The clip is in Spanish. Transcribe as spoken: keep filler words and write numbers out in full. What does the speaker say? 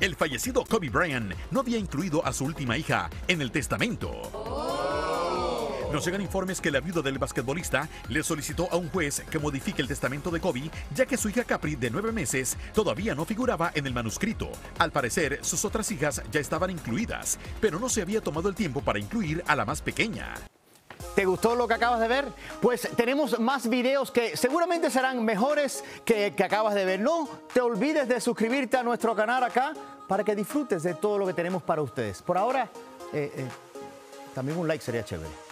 El fallecido Kobe Bryant no había incluido a su última hija en el testamento. Nos llegan informes que la viuda del basquetbolista le solicitó a un juez que modifique el testamento de Kobe, ya que su hija Capri, de nueve meses, todavía no figuraba en el manuscrito. Al parecer, sus otras hijas ya estaban incluidas, pero no se había tomado el tiempo para incluir a la más pequeña. ¿Te gustó lo que acabas de ver? Pues tenemos más videos que seguramente serán mejores que el que acabas de ver. No te olvides de suscribirte a nuestro canal acá para que disfrutes de todo lo que tenemos para ustedes. Por ahora, eh, eh, también un like sería chévere.